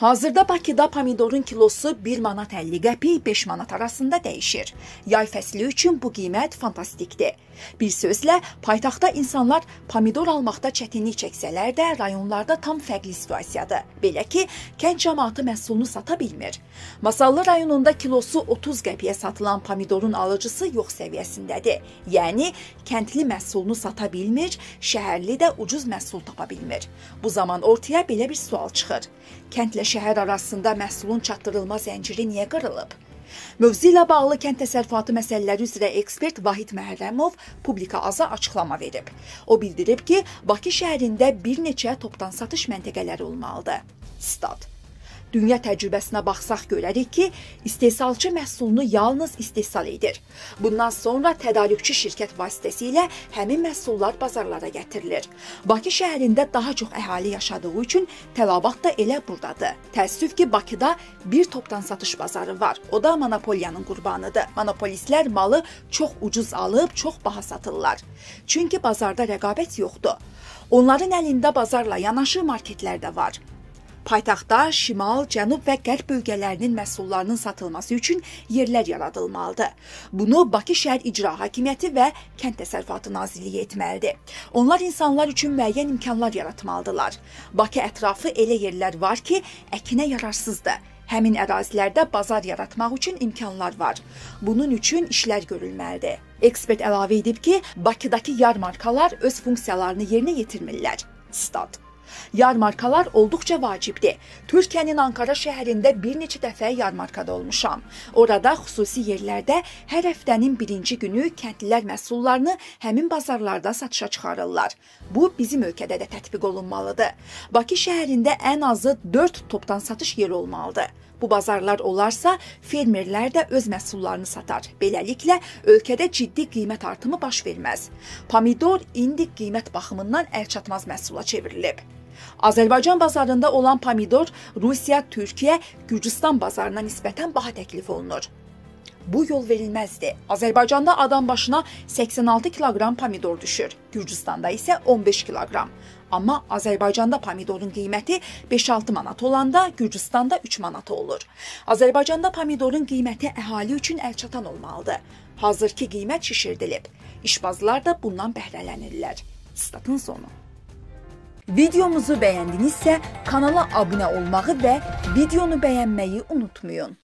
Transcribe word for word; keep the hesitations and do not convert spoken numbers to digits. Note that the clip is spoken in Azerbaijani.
Hazırda Bakıda pomidorun kilosu bir manat əlli qəpik beş manat arasında dəyişir. Yay fəsli üçün bu qiymət fantastikdir. Bir sözlə, paytaxtda insanlar pomidor almaqda çətinlik çəksələr də rayonlarda tam fərqli situasiyadır. Belə ki, kənd cəmaatı məhsulunu sata bilmir. Masallı rayonunda kilosu otuz qəpiyə satılan pomidorun alıcısı yox səviyyəsindədir. Yəni, kəndli məhsulunu sata bilmir, şəhərli də ucuz məhsul tapa bilmir. Bu zaman ortaya belə bir sual çıxır. Kəndlə şəhər arasında məhsulun çatdırılma zənciri niyə qırılıb? Mövzu ilə bağlı kənd təsərrüfatı məsələləri üzrə ekspert Vahid Məhərrəmov Publika Aza açıqlama verib. O bildirib ki, Bakı şəhərində bir neçə topdan satış məntəqələri olmalıdır. Stat. Dünya təcrübəsinə baxsaq görərik ki, istehsalçı məhsulunu yalnız istehsal edir. Bundan sonra tədarükçü şirkət vasitəsilə həmin məhsullar bazarlara gətirilir. Bakı şəhərində daha çox əhali yaşadığı üçün tələbat da elə buradadır. Təəssüf ki, Bakıda bir topdan satış bazarı var. O da monopoliyanın qurbanıdır. Monopolistlər malı çox ucuz alıb, çox baha satırlar. Çünki bazarda rəqabət yoxdur. Onların əlində bazarla yanaşı marketlər də var. Paytaxtda şimal, cənub və qərb bölgələrinin məhsullarının satılması üçün yerlər yaradılmalıdır. Bunu Bakı Şəhər İcra Hakimiyyəti və Kənd Təsərrüfatı Nazirliyi etməlidir. Onlar insanlar üçün müəyyən imkanlar yaratmalıdırlar. Bakı ətrafı elə yerlər var ki, əkinə yararsızdır. Həmin ərazilərdə bazar yaratmaq üçün imkanlar var. Bunun üçün işlər görülməlidir. Ekspert əlavə edib ki, Bakıdakı yarmarkalar öz funksiyalarını yerinə yetirmirlər. Stat. Yarmarkalar olduqca vacibdir. Türkiyənin Ankara şəhərində bir neçə dəfə yarmarkada olmuşam. Orada xüsusi yerlərdə hər həftənin birinci günü kəndlilər məhsullarını həmin bazarlarda satışa çıxarırlar. Bu, bizim ölkədə də tətbiq olunmalıdır. Bakı şəhərində ən azı dörd topdan satış yeri olmalıdır. Bu bazarlar olarsa, fermerlər də öz məhsullarını satar. Beləliklə, ölkədə ciddi qiymət artımı baş verməz. Pomidor indi qiymət baxımından əlçatmaz məhsula çevrilib. Azərbaycan bazarında olan pomidor Rusiya, Türkiyə, Gürcüstan bazarına nisbətən baha təklif olunur. Bu yol verilməzdir. Azərbaycanda adam başına səksən altı kiloqram pomidor düşür. Gürcüstanda isə on beş kiloqram. Amma Azərbaycanda pomidorun qiyməti beş altı manat olanda Gürcüstanda üç manat olur. Azərbaycanda pomidorun qiyməti əhali üçün əlçatan olmalıdır. Hazırki qiymət şişirdilib. İşbazlar da bundan bəhrələnirlər. Statın sonu. Videomuzu bəyəndinizsə kanala abunə olmağı və videonu bəyənməyi unutmayın.